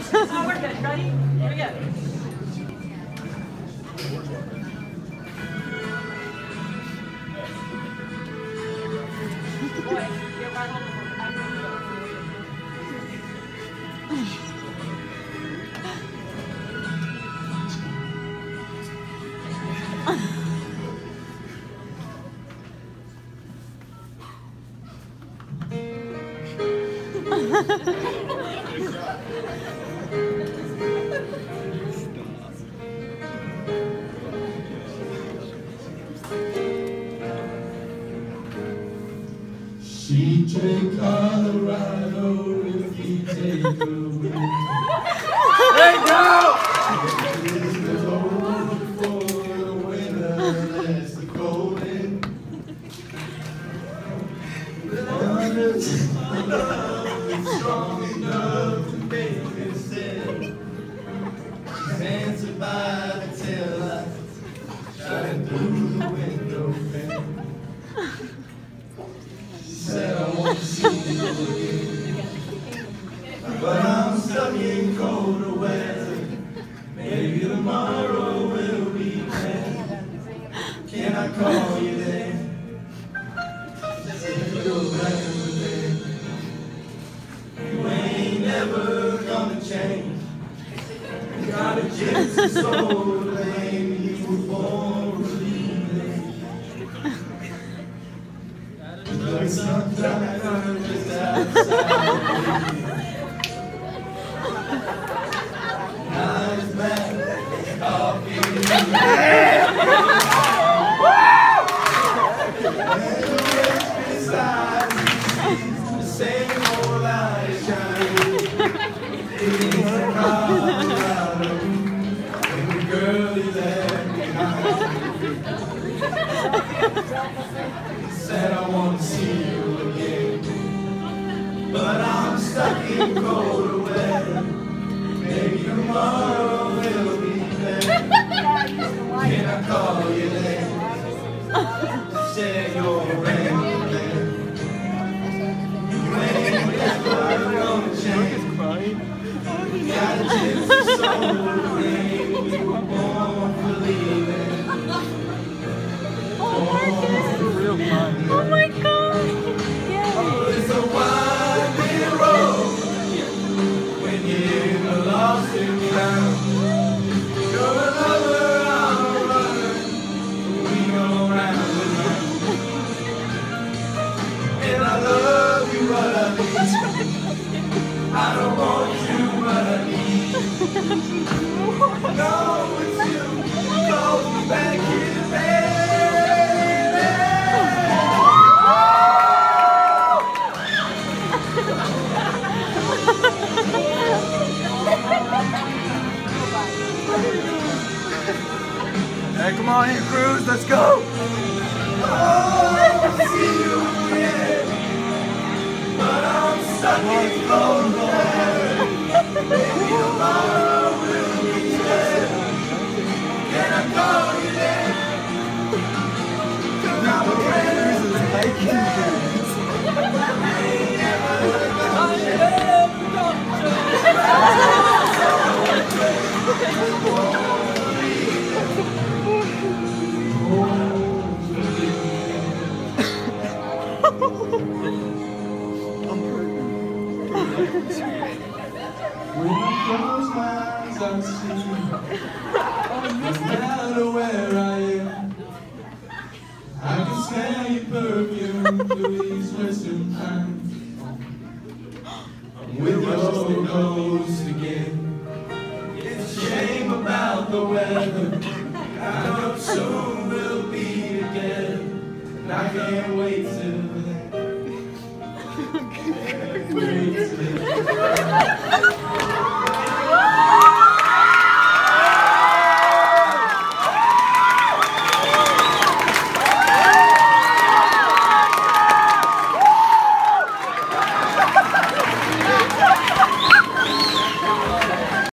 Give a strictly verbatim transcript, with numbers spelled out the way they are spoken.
Oh, we're good. Ready? Here we go. Boys, get right on the board. She take Colorado if he take her away. There you go! It's the road for the winter, that's the cold end. Love is strong enough to make me sad. She's answered by the tail lights shining through the window pane. Said I want to see you again, but I'm stuck in colder weather. Maybe tomorrow will be better. Can I call you then? Said you're back again. You ain't never gonna change. You got a gypsy soul to blame. You were born to leave me. But sometimes I'm just outside. Now it's back, coffee. And the rest beside me, the same old light shining. It's a Colorado, and the girl is there behind. Said I want to see you again, but I'm stuck in colder weather. Maybe tomorrow will be better. Can I call you then? Say you're ready. You ain't never gonna change. Got a gypsy soul, baby. You were born for leaving. Oh my God! Oh, it's a winding road when you're in a lost and found. You're a lover, I'm a runner. We go round and round. And I love you, but I need you. I don't want you, but I need you. No, it's you. Call me back here, baby. Hey, come on in, Cruz, let's go! Oh, see you again, but I'm stuck in cold weather. Maybe tomorrow will be better. Can I call you then? 'Cause I'm a friend of when I close my eyes, I see you. No matter where I am, I can smell your perfume through these western pines. With your ghost again. It's a shame about the weather. I know soon we'll be together, and I can't wait till then.